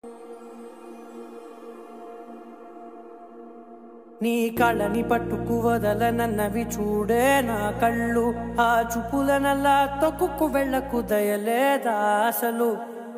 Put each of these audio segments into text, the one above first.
నీ కళ్ళని పట్టుకు వదలనన్నవి చూడే నా కళ్ళు ఆ చూపులనల్లా తొక్కుకు వెళ్ళకు దయలేదా అసలు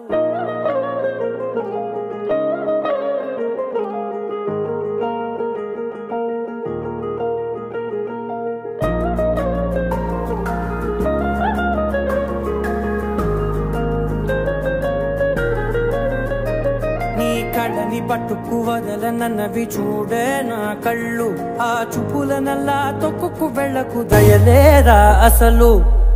కళ్ళని పట్టుకు వదలనన్నవి చూడే నా కళ్ళు ఆ చూపులనల్లా తొక్కుకు వెళ్ళకు దయలేదా అసలు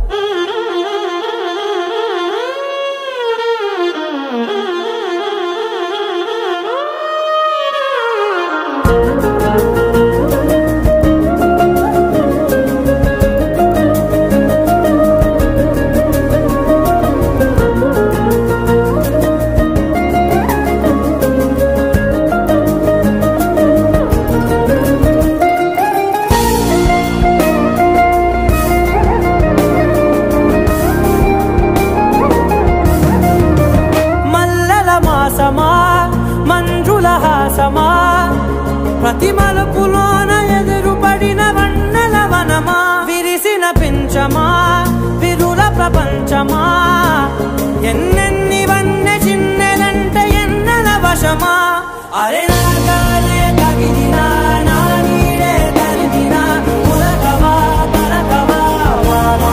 మంజుల హాసమా ప్రతి మలుపులోన ఎదురుపడిన వన్నెల వనమా విరిసిన పించమా విరుల ప్రపంచమా ఎన్నెన్ని వన్నె చిన్నెలంటే ఎన్నెల వశమా అరే నాగాలే తగిలినా నా నీడే తరిమినా ఉలకవా పలకవా మామా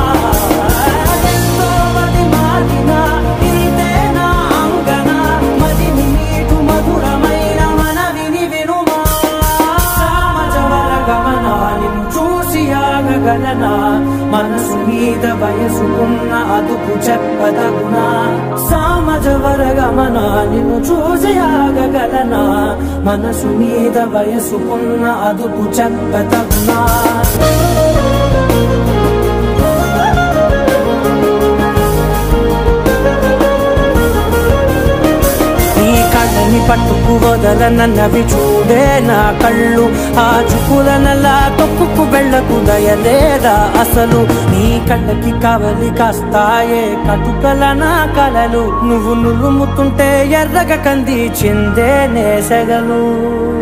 మనసు మీద వయసుకున్న అదుపు చెప్పదగునా సామజవర గమన నిన్ను చూసి ఆగగలనా మనసు మీద వయసుకున్న అదుపు చెప్పదగునా కళ్ళని పట్టుకు వదలనన్నవి చూడే నా కళ్ళు ఆ చూపులనల్లా తొక్కుకు వెళ్ళకు దయలేదా అసలు నీ కళ్ళకి కావలి కాస్తాయే కటుకల నా కలలు నువ్వు నులుముతుంటే ఎర్రగ కంది చిందే నేసగలు